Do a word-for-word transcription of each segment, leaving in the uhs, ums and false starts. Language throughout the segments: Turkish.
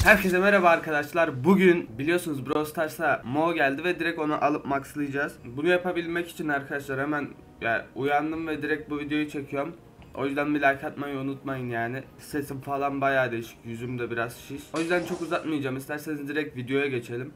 Herkese merhaba arkadaşlar. Bugün biliyorsunuz Brawl Stars'a Mo geldi ve direkt onu alıp maxlayacağız. Bunu yapabilmek için arkadaşlar hemen yani uyandım ve direkt bu videoyu çekiyorum. O yüzden bir like atmayı unutmayın yani. Sesim falan bayağı değişik. Yüzüm de biraz şiş. O yüzden çok uzatmayacağım. İsterseniz direkt videoya geçelim.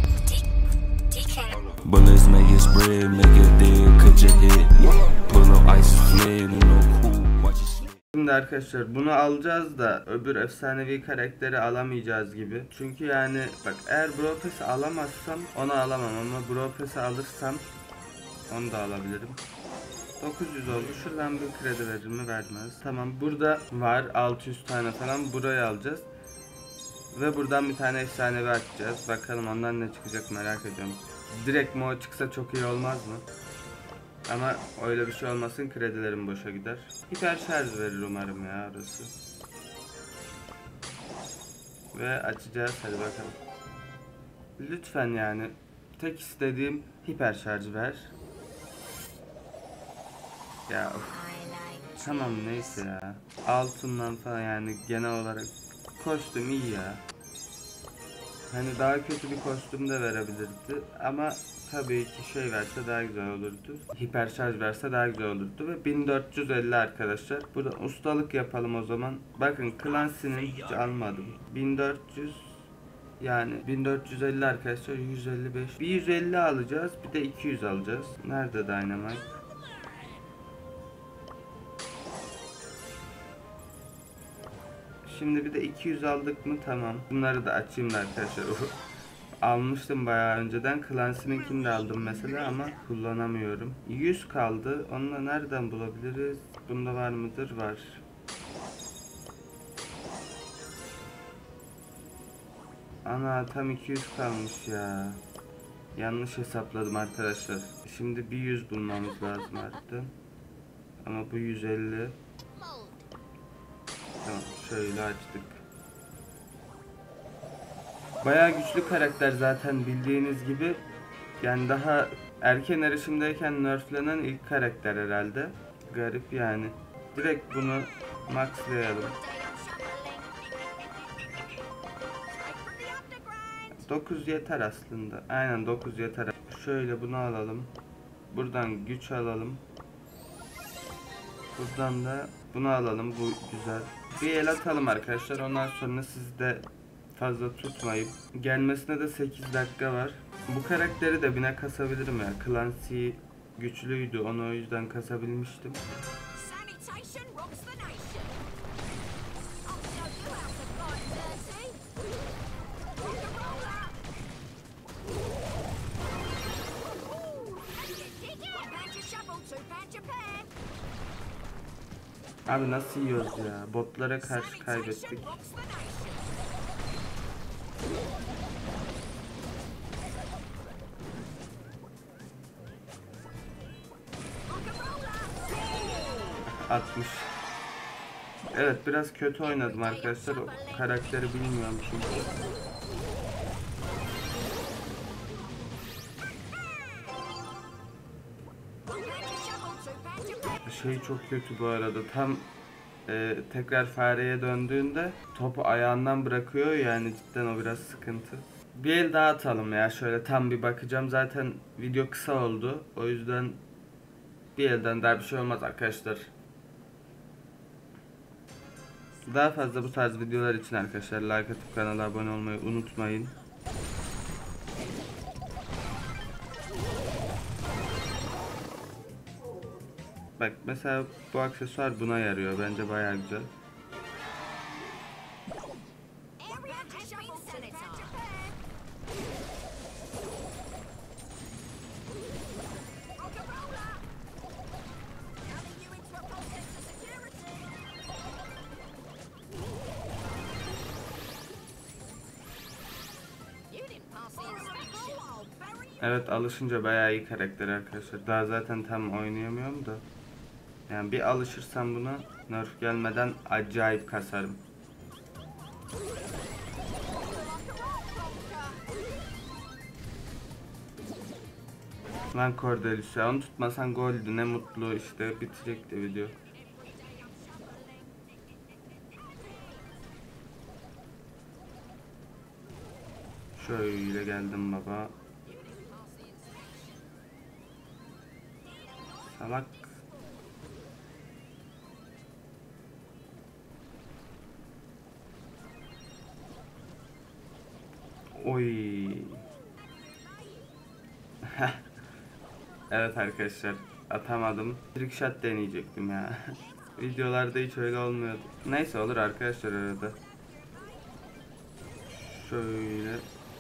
Şimdi arkadaşlar bunu alacağız da öbür efsanevi karakteri alamayacağız gibi. Çünkü yani bak eğer Brawl Pass'i alamazsam onu alamam ama Brawl Pass'i alırsam onu da alabilirim. dokuz yüz oldu. Şuradan bir kredi verir mi? Vermez. Tamam, burada var altı yüz tane falan, burayı alacağız. Ve buradan bir tane efsanevi açacağız. Bakalım ondan ne çıkacak, merak ediyorum. Direkt Mo çıksa çok iyi olmaz mı? Ama öyle bir şey olmasın, kredilerim boşa gider. Hiper şarj verir umarım ya orası. Ve açacağız, hadi bakalım. Lütfen yani tek istediğim hiper şarj ver. Ya of. Tamam neyse ya. Altından falan yani genel olarak kostüm iyi ya. Hani daha kötü bir kostüm de verebilirdi ama tabii ki şey verse daha güzel olurdu. Hiper şarj verse daha güzel olurdu ve bin dört yüz elli arkadaşlar. Buradan ustalık yapalım o zaman. Bakın Clancy'nin hiç almadım. bin dört yüz yani bin dört yüz elli arkadaşlar, yüz elli beş. Bir yüz elli alacağız, bir de iki yüz alacağız. Nerede Dynamite? Şimdi bir de iki yüz aldık mı tamam. Bunları da açayım da arkadaşlar. Almıştım bayağı önceden. Clancy'ninkini de aldım mesela ama kullanamıyorum. yüz kaldı. Onunla nereden bulabiliriz? Bunda var mıdır? Var. Ana tam iki yüz kalmış ya. Yanlış hesapladım arkadaşlar. Şimdi bir yüz bulmamız lazım artık. Ama bu yüz elli. Tamam, şöyle açtık. Bayağı güçlü karakter zaten bildiğiniz gibi. Yani daha erken erişimdeyken nerflenen ilk karakter herhalde. Garip yani. Direkt bunu maxlayalım. dokuz yeter aslında. Aynen dokuz yeter. Şöyle bunu alalım. Buradan güç alalım. Buradan da bunu alalım. Bu güzel. Bir el atalım arkadaşlar. Ondan sonra siz de fazla tutmayıp. Gelmesine de sekiz dakika var. Bu karakteri de bine kasabilirim ya. Clancy güçlüydü. Onu o yüzden kasabilmiştim. Abi nasıl yiyoruz ya? Botlara karşı kaybettik. altmış. Evet, biraz kötü oynadım arkadaşlar. O karakteri bilmiyorum çünkü. Şey çok kötü bu arada. Tam e, tekrar fareye döndüğünde topu ayağından bırakıyor, yani cidden o biraz sıkıntı. Bir el daha atalım ya, şöyle tam bir bakacağım. Zaten video kısa oldu. O yüzden bir elden daha bir şey olmaz arkadaşlar. Daha fazla bu tarz videolar için arkadaşlar like atıp kanala abone olmayı unutmayın. Bak mesela bu aksesuar buna yarıyor. Bence bayağı güzel. Evet, alışınca bayağı iyi karakter arkadaşlar. Daha zaten tam oynayamıyorum da. Yani bir alışırsam buna, nerf gelmeden acayip kasarım. Lan Cordelius ya, onu tutmasan goldü, ne mutlu işte, bitecekti video. Şöyle geldim baba. Salak. Oy. Evet arkadaşlar, atamadım. Trick shot deneyecektim ya. Videolarda hiç öyle olmuyordu. Neyse, olur arkadaşlar arada. Şöyle.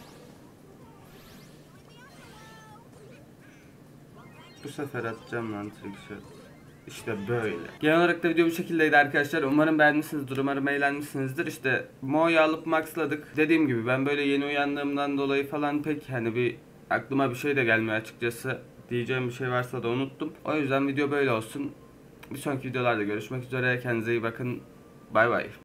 Bu sefer atacağım lan trick shot. İşte böyle. Genel olarak da video bu şekildeydi arkadaşlar. Umarım beğenmişsinizdir. Umarım eğlenmişsinizdir. İşte Mo'yu alıp maxladık. Dediğim gibi ben böyle yeni uyandığımdan dolayı falan pek hani bir aklıma bir şey de gelmiyor açıkçası. Diyeceğim bir şey varsa da unuttum. O yüzden video böyle olsun. Bir sonraki videolarda görüşmek üzere. Kendinize iyi bakın. Bay bay.